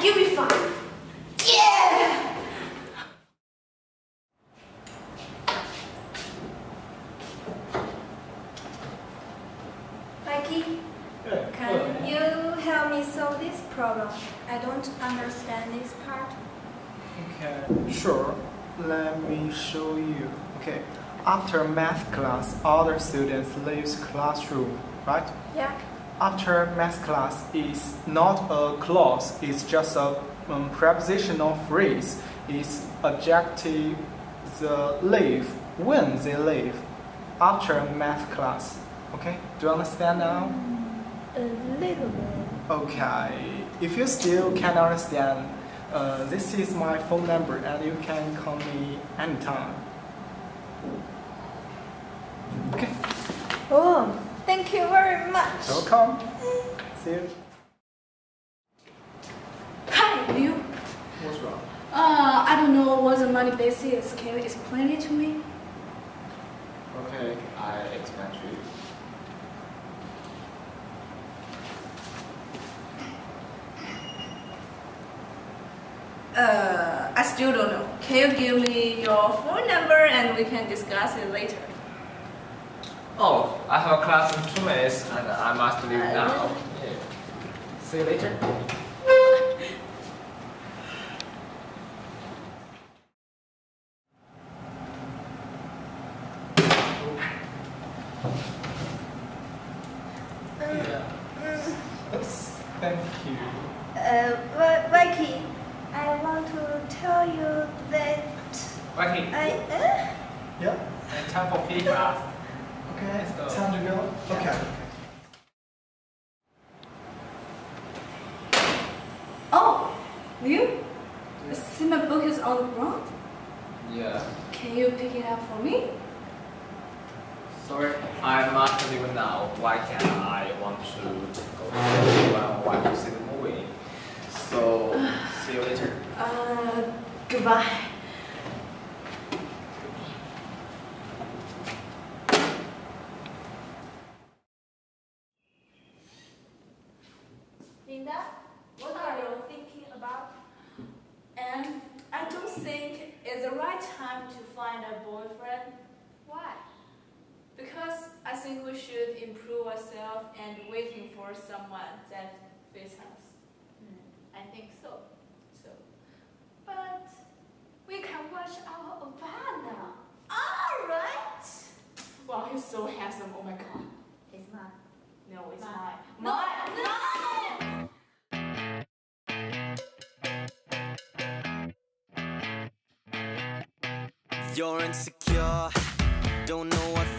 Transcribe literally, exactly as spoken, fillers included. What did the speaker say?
you'll be fine. Yeah! Mikey, Yeah. can you help me solve this problem? I don't understand this part. Okay, sure. Let me show you. Okay, after math class, all the students leave classroom, right? Yeah. After math class is not a clause, it's just a um, prepositional phrase. It's adjective the leave when they leave after math class. Okay, do you understand now? A little bit. Okay, if you still can't understand, uh, this is my phone number and you can call me anytime. Okay, Oh, thank you very much. welcome. See you. Hi, Liu. What's wrong? Uh, I don't know what the money base is. Can you explain it to me? Okay, I explain to you. Uh, I still don't know. Can you give me your phone number and we can discuss it later? Oh, I have a class in two minutes and I must leave Uh, now. Yeah. See you later. Yeah. Thank you. Uh, Vi- Vicky, I want to tell you that Wacky, I. Uh? Yeah. it's time for P E class. Okay, Let's go. time to go. Okay. Oh, Liu? I see my book is on the ground. Yeah. Can you pick it up for me? Sorry, I must leave now. Why can't I want to go to the I want to see the movie? So, see you later. Uh, goodbye. Linda, what are you thinking about? And I don't think it's the right time to find a boyfriend. Why? Because I think we should improve ourselves and waiting for someone that fits us. Hmm, I think so. So, but we can watch our oppa now. Alright! Wow, he's so handsome. Oh my god. It's mine. No, it's Mine. mine. No, no! You're insecure, don't know what